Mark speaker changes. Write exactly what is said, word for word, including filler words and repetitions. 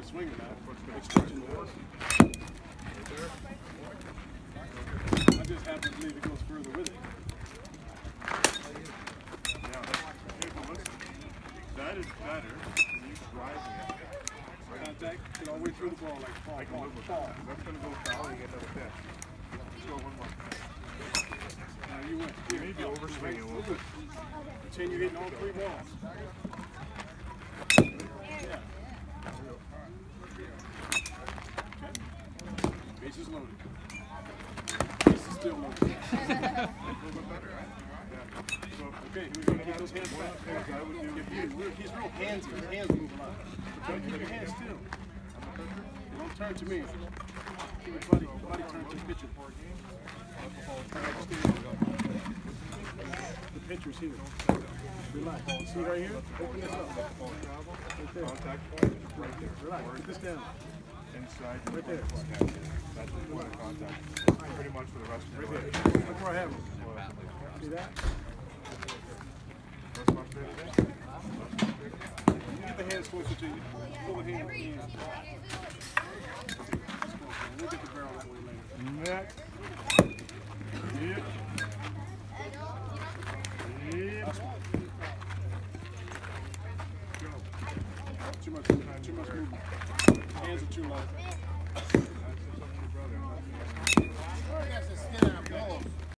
Speaker 1: swinging now. Extension does. I just happen to believe it goes further with it.
Speaker 2: Yeah, hey, but listen, that is better than you driving it.
Speaker 1: Contact, get all the way through the ball like fall.
Speaker 2: I can live with that. That's going to go foul, you get another pitch. Let's go one more.
Speaker 1: Now you win.
Speaker 2: You may be overswinging a little bit.
Speaker 1: Continue hitting all three balls. Yeah. Okay. Bases loaded. Bases still loaded.
Speaker 2: A little bit better, right? Yeah. So,
Speaker 1: okay, who's going to get those hands back? I would do. If you, he's real handsy. His hands move a lot. Try to keep your hands still. Don't turn to me. Keep your body, body turn to the pitcher. The pitcher's here. Relax. See right here? Open this up. Right there.
Speaker 2: contact point is right there.
Speaker 1: Relax. Put this down.
Speaker 2: Inside.
Speaker 1: Right there.
Speaker 2: That's the point of contact. Pretty much for the rest of your
Speaker 1: Right
Speaker 2: life.
Speaker 1: there. Look where I have him. See that?
Speaker 2: That's my favorite.
Speaker 1: Get the hands closer to you. Pull the hand. hand. We'll get the barrel that way later.
Speaker 2: Next. Yep. Yep.
Speaker 1: Go. Too much movement. Too much movement. Hands are too low.